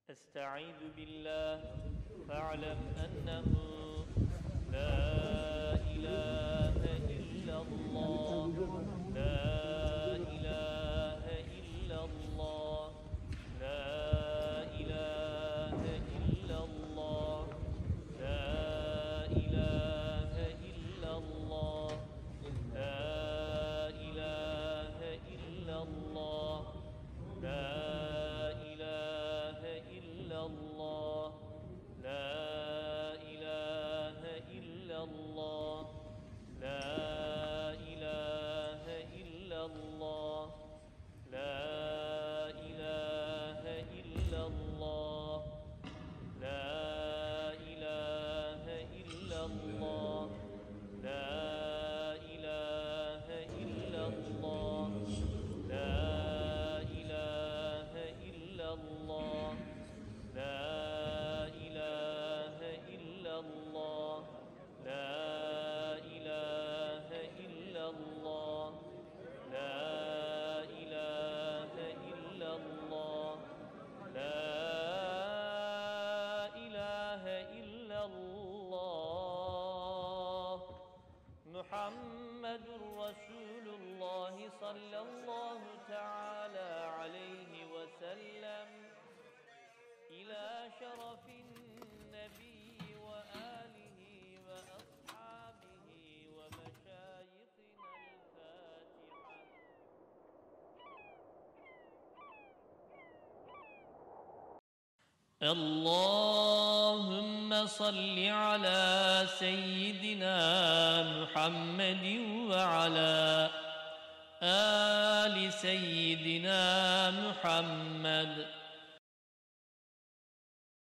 أستعيذ بالله فاعلم أنه لا إله إلا الله لا إله إلا الله لا إله إلا الله لا إله إلا الله لا إله إلا الله لا إله إلا الله لا إله إلا الله لا إله إلا الله لا إله إلا الله لا إله إلا الله لا إله إلا الله لا إله إلا الله لا إله إلا الله لا إله إلا الله لا إله إلا الله لا إله إلا الله محمد رسول الله صلى الله تعالى عليه وسلم إلى شرف النبي وآله وأصحابه ومشايخنا الفاتحة. اللهم صل على سيدنا محمد وعلى آل سيدنا محمد